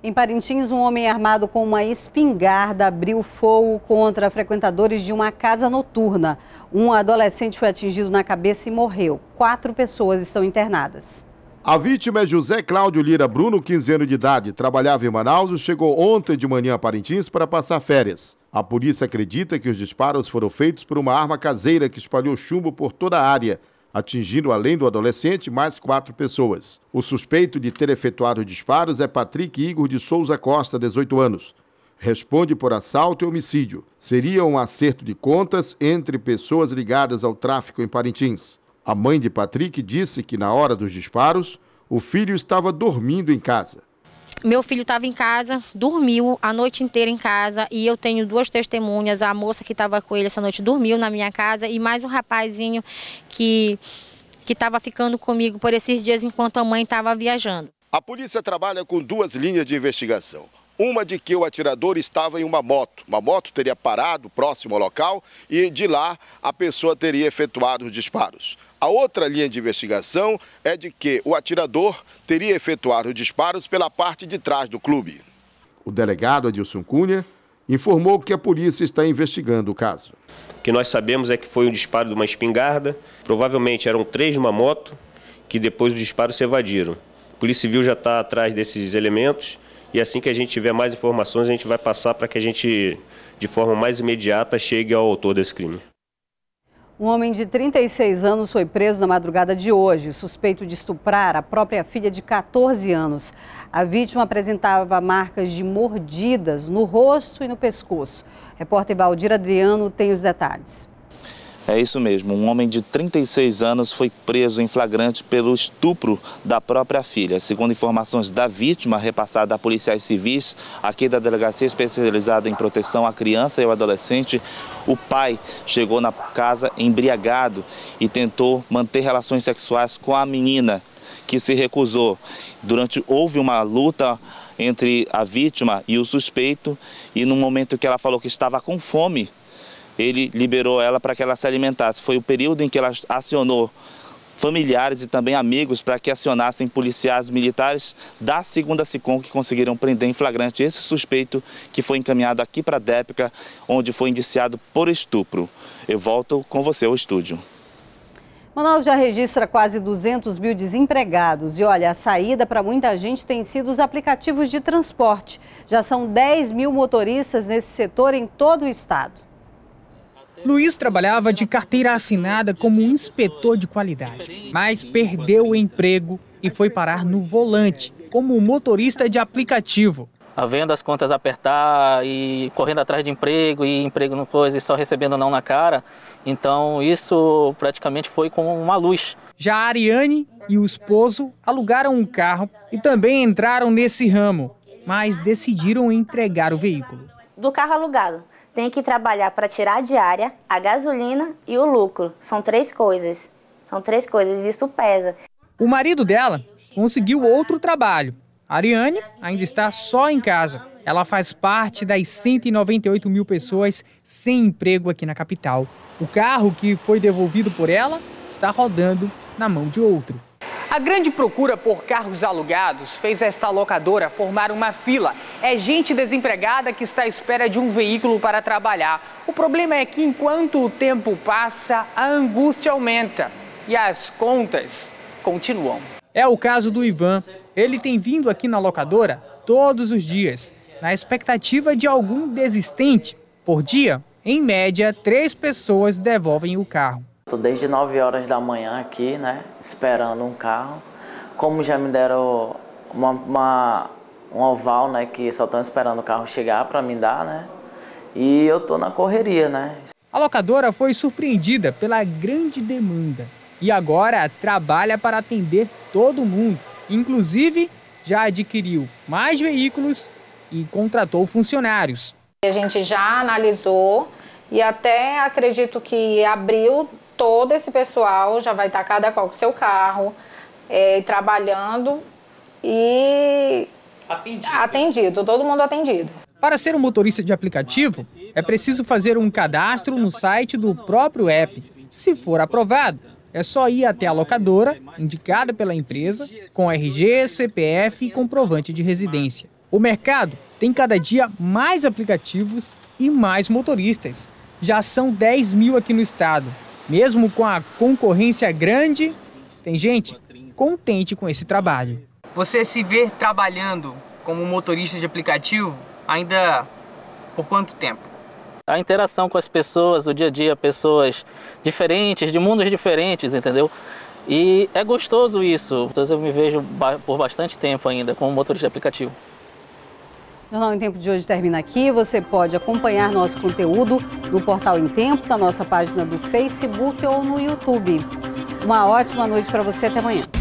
Em Parintins, um homem armado com uma espingarda abriu fogo contra frequentadores de uma casa noturna. Um adolescente foi atingido na cabeça e morreu. 4 pessoas estão internadas. A vítima é José Cláudio Lira Bruno, 15 anos de idade. Trabalhava em Manaus e chegou ontem de manhã a Parintins para passar férias. A polícia acredita que os disparos foram feitos por uma arma caseira que espalhou chumbo por toda a área, atingindo, além do adolescente, mais 4 pessoas. O suspeito de ter efetuado os disparos é Patrick Igor de Souza Costa, 18 anos. Responde por assalto e homicídio. Seria um acerto de contas entre pessoas ligadas ao tráfico em Parintins. A mãe de Patrick disse que, na hora dos disparos, o filho estava dormindo em casa. Meu filho estava em casa, dormiu a noite inteira em casa e eu tenho 2 testemunhas. A moça que estava com ele essa noite dormiu na minha casa e mais um rapazinho que estava ficando comigo por esses dias enquanto a mãe estava viajando. A polícia trabalha com 2 linhas de investigação. Uma de que o atirador estava em uma moto. Uma moto teria parado próximo ao local e de lá a pessoa teria efetuado os disparos. A outra linha de investigação é de que o atirador teria efetuado os disparos pela parte de trás do clube. O delegado Adilson Cunha informou que a polícia está investigando o caso. O que nós sabemos é que foi um disparo de uma espingarda. Provavelmente eram 3 numa moto que depois do disparo se evadiram. A Polícia Civil já está atrás desses elementos. E assim que a gente tiver mais informações, a gente vai passar para que a gente, de forma mais imediata, chegue ao autor desse crime. Um homem de 36 anos foi preso na madrugada de hoje, suspeito de estuprar a própria filha de 14 anos. A vítima apresentava marcas de mordidas no rosto e no pescoço. O repórter Valdir Adriano tem os detalhes. É isso mesmo, um homem de 36 anos foi preso em flagrante pelo estupro da própria filha. Segundo informações da vítima, repassada a policiais civis, aqui da Delegacia Especializada em Proteção à Criança e ao Adolescente, o pai chegou na casa embriagado e tentou manter relações sexuais com a menina, que se recusou. Houve uma luta entre a vítima e o suspeito e no momento que ela falou que estava com fome, ele liberou ela para que ela se alimentasse. Foi o período em que ela acionou familiares e também amigos para que acionassem policiais militares da 2ª SICOM que conseguiram prender em flagrante esse suspeito que foi encaminhado aqui para a DEPCA, onde foi indiciado por estupro. Eu volto com você ao estúdio. Manaus já registra quase 200 mil desempregados e olha, a saída para muita gente tem sido os aplicativos de transporte. Já são 10 mil motoristas nesse setor em todo o estado. Luiz trabalhava de carteira assinada como inspetor de qualidade, mas perdeu o emprego e foi parar no volante, como motorista de aplicativo. Vendo as contas apertar e correndo atrás de emprego e emprego no coisa e só recebendo não na cara, então isso praticamente foi como uma luz. Já a Ariane e o esposo alugaram um carro e também entraram nesse ramo, mas decidiram entregar o veículo. Do carro alugado. Tem que trabalhar para tirar a diária, a gasolina e o lucro. São 3 coisas. São 3 coisas e isso pesa. O marido dela conseguiu outro trabalho. A Ariane ainda está só em casa. Ela faz parte das 198 mil pessoas sem emprego aqui na capital. O carro que foi devolvido por ela está rodando na mão de outro. A grande procura por carros alugados fez esta locadora formar uma fila. É gente desempregada que está à espera de um veículo para trabalhar. O problema é que enquanto o tempo passa, a angústia aumenta e as contas continuam. É o caso do Ivan. Ele tem vindo aqui na locadora todos os dias, na expectativa de algum desistente. Por dia, em média, 3 pessoas devolvem o carro. Estou desde 9 horas da manhã aqui, né, esperando um carro. Como já me deram um oval, né, que só estão esperando o carro chegar para me dar, né, e eu estou na correria, né. A locadora foi surpreendida pela grande demanda e agora trabalha para atender todo mundo. Inclusive, já adquiriu mais veículos e contratou funcionários. A gente já analisou e até acredito que abril todo esse pessoal já vai estar cada qual com seu carro, trabalhando e atendido, todo mundo atendido. Para ser um motorista de aplicativo, é preciso fazer um cadastro no site do próprio app. Se for aprovado, é só ir até a locadora, indicada pela empresa, com RG, CPF e comprovante de residência. O mercado tem cada dia mais aplicativos e mais motoristas. Já são 10 mil aqui no estado. Mesmo com a concorrência grande, tem gente contente com esse trabalho. Você se vê trabalhando como motorista de aplicativo ainda por quanto tempo? A interação com as pessoas, o dia a dia, pessoas diferentes, de mundos diferentes, entendeu? E é gostoso isso. Então eu me vejo por bastante tempo ainda como motorista de aplicativo. O Jornal em Tempo de hoje termina aqui. Você pode acompanhar nosso conteúdo no Portal em Tempo, na nossa página do Facebook ou no YouTube. Uma ótima noite para você. Até amanhã.